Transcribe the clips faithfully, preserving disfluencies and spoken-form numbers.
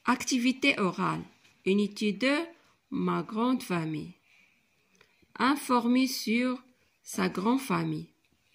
Activité orale. Unité deux. Ma grande famille. Informer sur sa grande famille.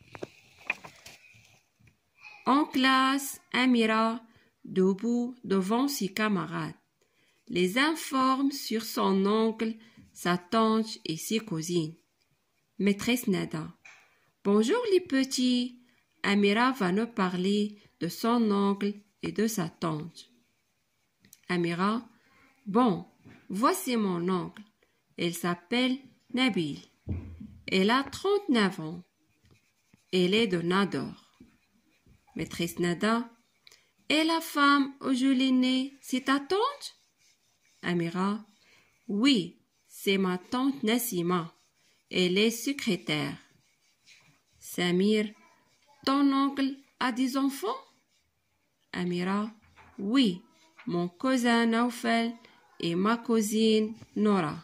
En classe, Amira, debout devant ses camarades, les informe sur son oncle, sa tante et ses cousines. Maîtresse Nada. Bonjour les petits. Amira va nous parler de son oncle et de sa tante. Amira. Bon, voici mon oncle. Elle s'appelle Nabil. Elle a trente-neuf ans. Elle est de Nador. Maîtresse Nada. Et la femme au joli nez, c'est ta tante? Amira. Oui, c'est ma tante Nassima. Elle est secrétaire. Samir. Ton oncle a des enfants? Amira. Oui, mon cousin Naufel et ma cousine Nora.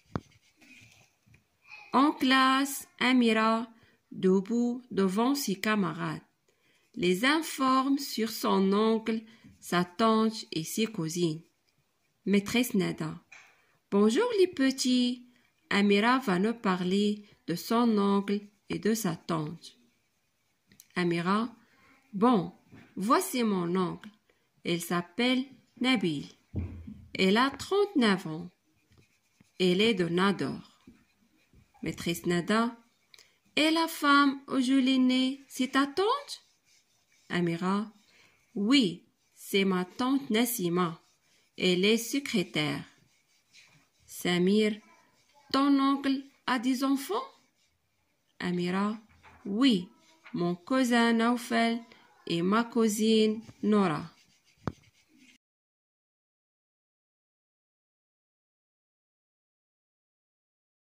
En classe, Amira, debout devant ses camarades, les informe sur son oncle, sa tante et ses cousines. Maîtresse Nada. Bonjour les petits. Amira va nous parler de son oncle et de sa tante. Amira. Bon, voici mon oncle. Elle s'appelle Nabil. Elle a trente-neuf ans. Elle est de Nador. Maîtresse Nada. Et la femme au joli nez, c'est ta tante? Amira. Oui, c'est ma tante Nassima. Elle est secrétaire. Samir. Ton oncle a des enfants? Amira. Oui, mon cousin Naufel et ma cousine Nora.